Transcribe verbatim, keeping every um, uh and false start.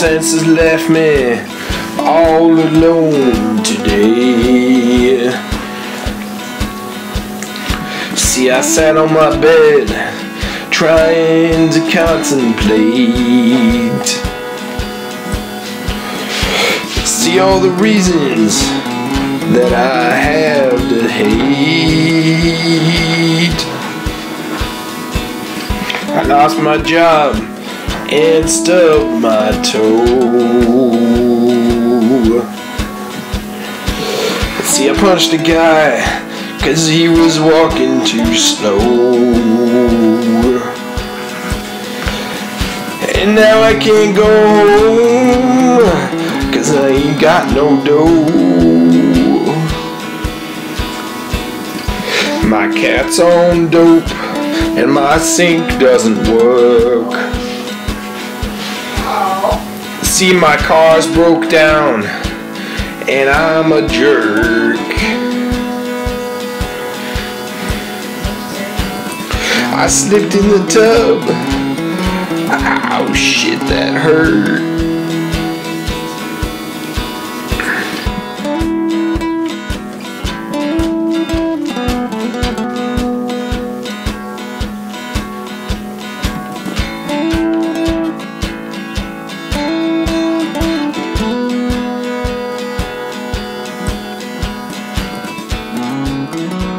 senses left me all alone today. See, I sat on my bed trying to contemplate. See all the reasons that I have to hate. I lost my job and stubbed my toe. See, I punched a guy 'cause he was walking too slow. And now I can't go home 'cause I ain't got no dough. My cat's on dope and my sink doesn't work. See, my car's broke down and I'm a jerk. I slipped in the tub. Ow, shit, that hurt. Thank you.